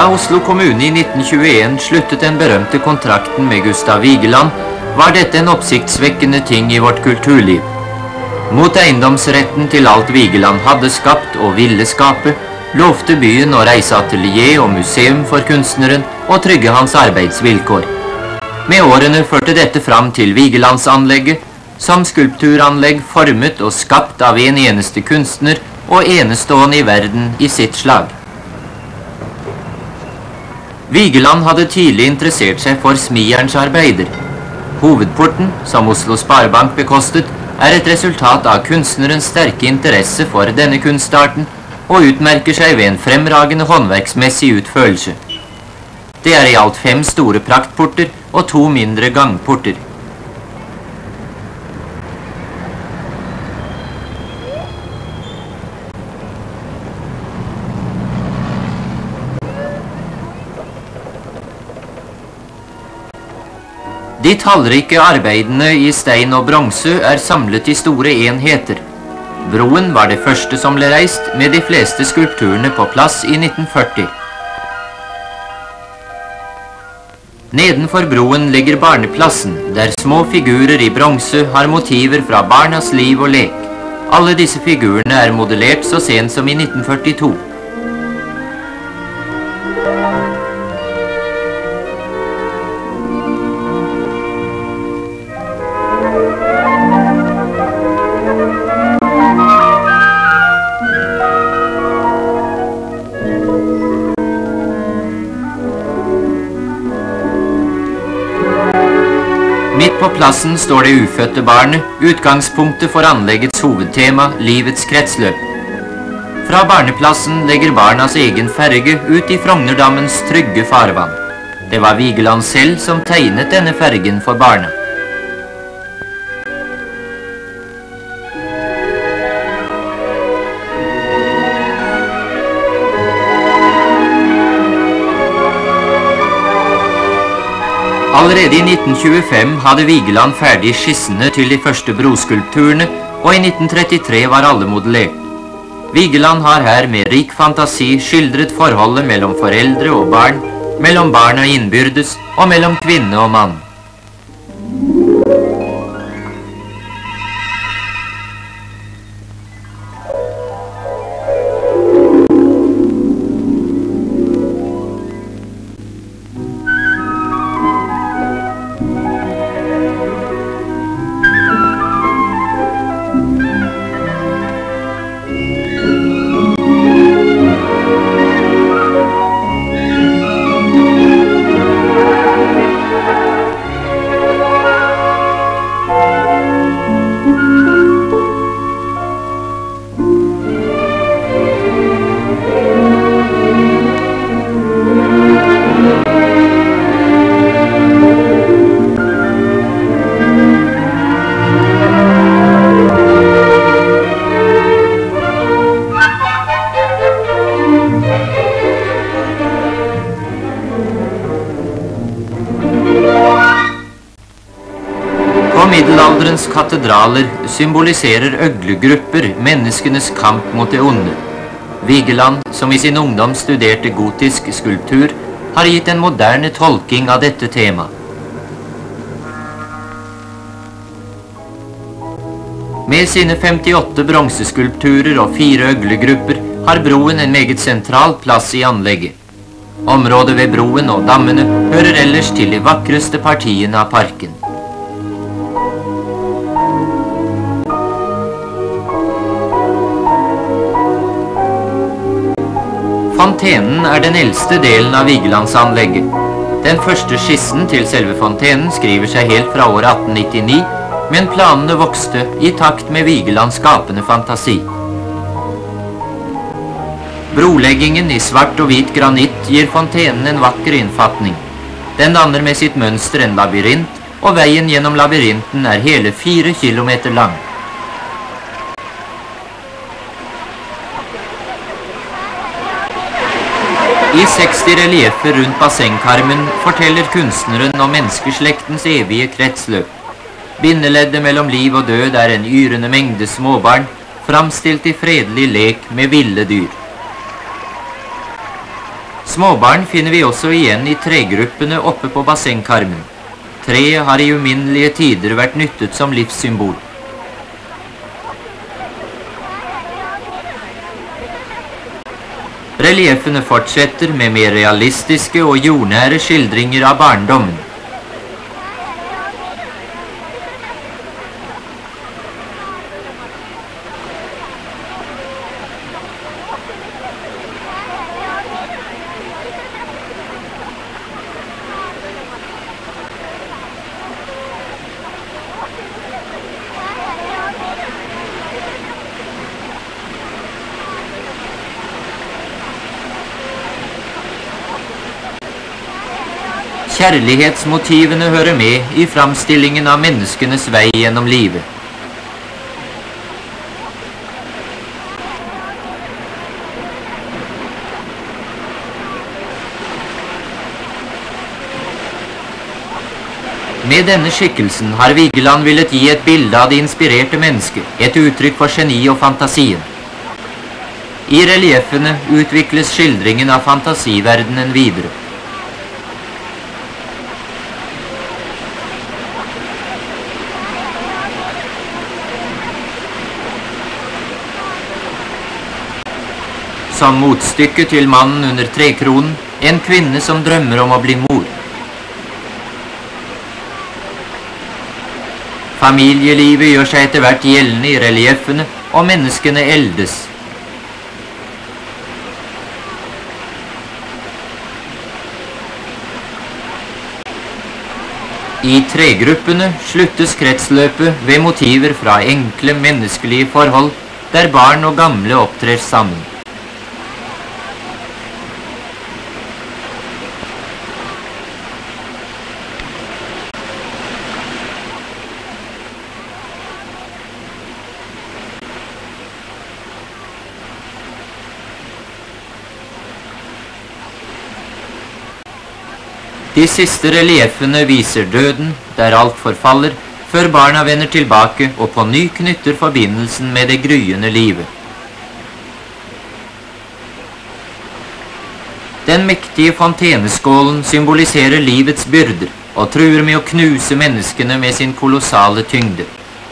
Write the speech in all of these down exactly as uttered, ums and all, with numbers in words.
Oslo kommune i nitten tjueen sluttet den berømte kontrakten med Gustav Vigeland, var dette en oppsiktsvekkende ting i vårt kulturliv. Mot eiendomsretten til alt Vigeland hadde skapt og ville skape, lovte byen å reise atelier og museum for kunstneren og trygge hans arbeidsvilkår. Med årene førte dette fram til Vigelandsanlegget, som skulpturanlegg formet og skapt av en eneste kunstner og enestående i verden i sitt slag. Vigeland hadde tidlig interessert seg for smijernsarbeider. Hovedporten, som Oslo Sparebank bekostet, er et resultat av kunstnerens sterke interesse for denne kunstarten, og utmerker seg ved en fremragende håndverksmessig utførelse. Det er i alt fem store praktporter og to mindre gangporter. De tallrike arbeidene i stein og bronse er samlet i store enheter. Broen var det første som ble reist, med de fleste skulpturene på plass i nitten førti. Nedenfor broen ligger barneplassen, der små figurer i bronse har motiver fra barnas liv og lek. Alle disse figurene er modellert så sent som i nitten førtito. Midt på plassen står det ufødte barnet, utgangspunktet for anleggets hovedtema, livets kretsløp. Fra barneplassen legger barnas egen ferge ut i Frognerdammens trygge farvann. Det var Vigeland selv som tegnet denne fergen for barna. Allerede i nitten tjuefem hadde Vigeland ferdig skissene til de første broskulpturene, og i nitten trettitre var alle modellert. Vigeland har her med rik fantasi skildret forholdet mellom foreldre og barn, mellom barna innbyrdes og mellom kvinne og mann. Middelalderens katedraler symboliserer øglegrupper, menneskenes kamp mot det onde. Vigeland, som i sin ungdom studerte gotisk skulptur, har gitt en moderne tolking av dette temaet. Med sine femtiåtte bronseskulpturer og fire øglegrupper har broen en meget sentral plass i anlegget. Området ved broen og dammene hører ellers til de vakreste partiene av parken. Fontenen er den eldste delen av Vigelandsanlegget. Den første skissen til selve fontenen skriver seg helt fra året atten nittini, men planene vokste i takt med Vigelands skapende fantasi. Broleggingen i svart og hvit granitt gir fontenen en vakker innfatning. Den danner med sitt mønster en labyrint, og veien gjennom labyrinten er hele fire kilometer lang. I seksti relieffer rundt bassengkarmen forteller kunstneren om menneskeslektens evige kretsløp. Bindeleddet mellom liv og død er en yrende mengde småbarn, framstilt i fredelig lek med ville dyr. Småbarn finner vi også igjen i tregruppene oppe på bassengkarmen. Treet har i uminnelige tider vært nyttet som livssymbol. Relieffene fortsetter med mer realistiske og jordnære skildringer av barndommen. Kjærlighetsmotivene hører med i framstillingen av menneskenes vei gjennom livet. Med denne skikkelsen har Vigeland villet gi et bilde av det inspirerte mennesket, et uttrykk for geni og fantasien. I relieffene utvikles skildringen av fantasiverdenen videre. Som motstykke til mannen under trekronen, en kvinne som drømmer om å bli mor. Familielivet gjør seg etter hvert gjeldende i relieffene, og menneskene eldes. I tregruppene sluttes kretsløpet ved motiver fra enkle menneskelige forhold, der barn og gamle opptrer sammen. De siste relieffene viser døden, der alt forfaller, før barna vender tilbake og på ny knytter forbindelsen med det gryende livet. Den mektige fonteneskålen symboliserer livets byrder, og truer med å knuse menneskene med sin kolossale tyngde.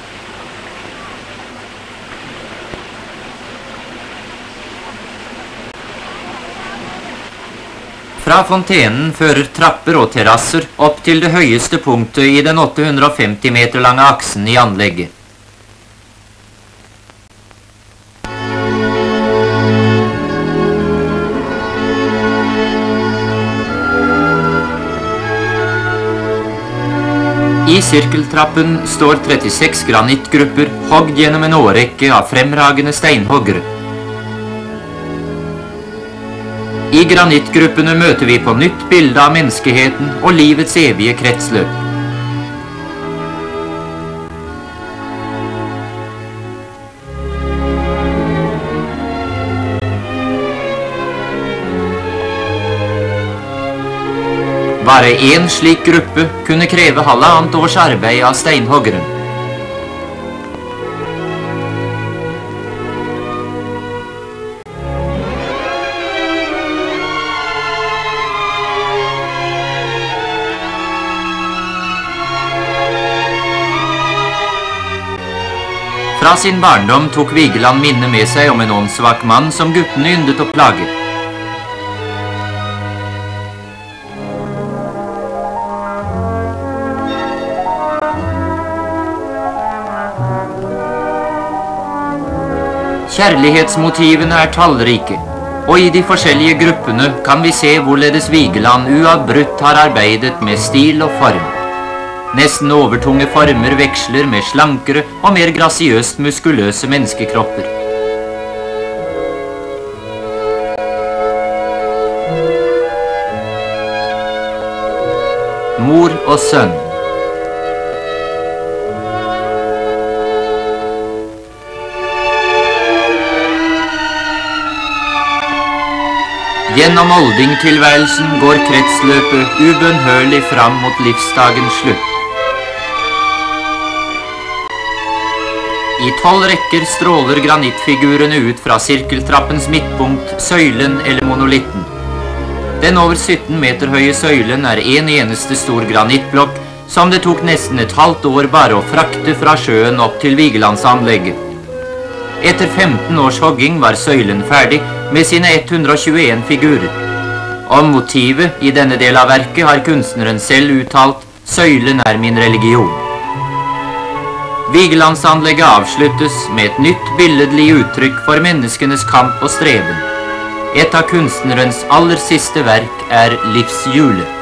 Fra fontenen fører trapper og terrasser opp til det høyeste punktet i den åtte hundre og femti meter lange aksen i anlegget. I sirkeltrappen står trettiseks granittgrupper hogd gjennom en årrekke av fremragende steinhoggere. I granittgruppene møter vi på nytt bilde av menneskeheten og livets evige kretsløp. Bare en slik gruppe kunne kreve halvannet års arbeid av steinhoggeren. Fra sin barndom tok Vigeland minne med seg om en åndssvak mann som guttene yndet å plage. Kjærlighetsmotivene er tallrike, og i de forskjellige gruppene kan vi se hvorledes Vigeland uavbrutt har arbeidet med stil og form. Nesten overtunge former veksler med slankere og mer grasiøst muskuløse menneskekropper. Mor og sønn. Gjennom oldingtilværelsen går kretsløpet ubønnhørlig fram mot livsdagens slutt. I tolv rekker stråler granittfigurene ut fra sirkeltrappens midtpunkt, søylen eller monolitten. Den over sytten meter høye søylen er en eneste stor granittblokk som det tok nesten et halvt år bare å frakte fra sjøen opp til Vigelandsanlegget. Etter femten års hogging var søylen ferdig med sine ett hundre og tjueen figurer. Om motivet i denne del av verket har kunstneren selv uttalt: «Søylen er min religion». Vigelandsanlegget avsluttes med et nytt billedlig uttrykk for menneskenes kamp og streben. Et av kunstnerens aller siste verk er livshjulet.